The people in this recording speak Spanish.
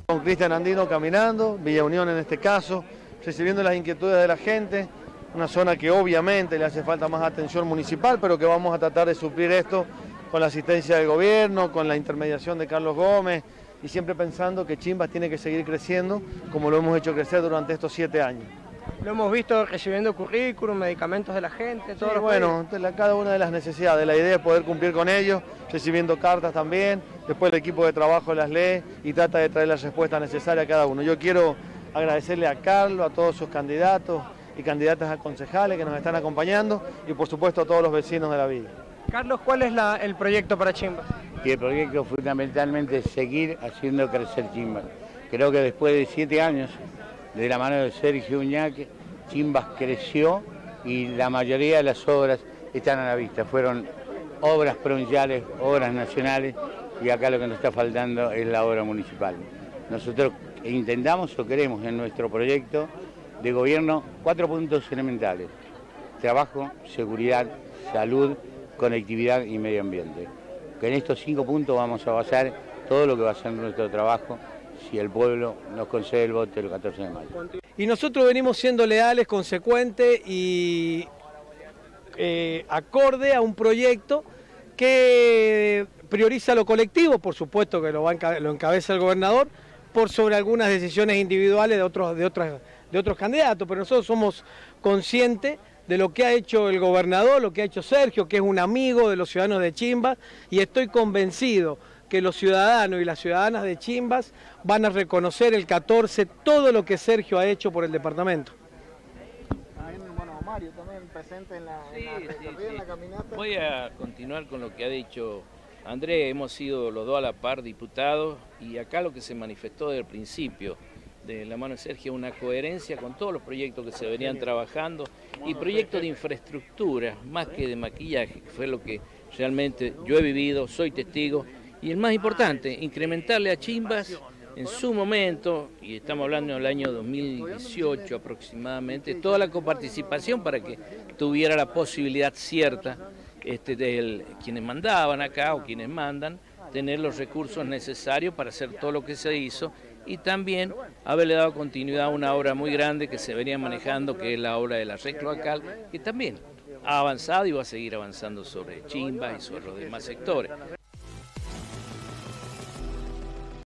Con Cristian Andino caminando, Villa Unión en este caso, recibiendo las inquietudes de la gente, una zona que obviamente le hace falta más atención municipal, pero que vamos a tratar de suplir esto con la asistencia del gobierno, con la intermediación de Carlos Gómez y siempre pensando que Chimbas tiene que seguir creciendo como lo hemos hecho crecer durante estos 7 años. Lo hemos visto recibiendo currículum, medicamentos de la gente, todo. Sí, bueno, cada una de las necesidades, la idea es poder cumplir con ellos, recibiendo cartas también, después el equipo de trabajo las lee y trata de traer la respuesta necesaria a cada uno. Yo quiero agradecerle a Carlos, a todos sus candidatos y candidatas a concejales que nos están acompañando y por supuesto a todos los vecinos de la villa. Carlos, ¿cuál es el proyecto para Chimbas? Y el proyecto fundamentalmente es seguir haciendo crecer Chimbas. Creo que después de 7 años, de la mano de Sergio Uñaque, Chimbas creció y la mayoría de las obras están a la vista. Fueron obras provinciales, obras nacionales y acá lo que nos está faltando es la obra municipal. Nosotros intentamos o queremos en nuestro proyecto de gobierno 4 puntos elementales: trabajo, seguridad, salud, conectividad y medio ambiente. Que en estos 5 puntos vamos a basar todo lo que va a ser nuestro trabajo si el pueblo nos concede el voto el 14 de mayo. Y nosotros venimos siendo leales, consecuentes y acorde a un proyecto que prioriza lo colectivo, por supuesto que lo encabeza el gobernador, por sobre algunas decisiones individuales de otros candidatos, pero nosotros somos conscientes de lo que ha hecho el gobernador, lo que ha hecho Sergio, que es un amigo de los ciudadanos de Chimbas, y estoy convencido que los ciudadanos y las ciudadanas de Chimbas van a reconocer el 14 todo lo que Sergio ha hecho por el departamento. Bueno, Mario también presente en la caminata. Voy a continuar con lo que ha dicho Andrés. Hemos sido los dos a la par diputados y acá lo que se manifestó desde el principio de la mano de Sergio, una coherencia con todos los proyectos que se venían trabajando y proyectos de infraestructura, más que de maquillaje, que fue lo que realmente yo he vivido, soy testigo. Y el más importante, incrementarle a Chimbas en su momento, y estamos hablando del año 2018 aproximadamente, toda la coparticipación para que tuviera la posibilidad cierta de quienes mandaban acá o quienes mandan, tener los recursos necesarios para hacer todo lo que se hizo y también haberle dado continuidad a una obra muy grande que se venía manejando, que es la obra de la red cloacal, que también ha avanzado y va a seguir avanzando sobre Chimbas y sobre los demás sectores.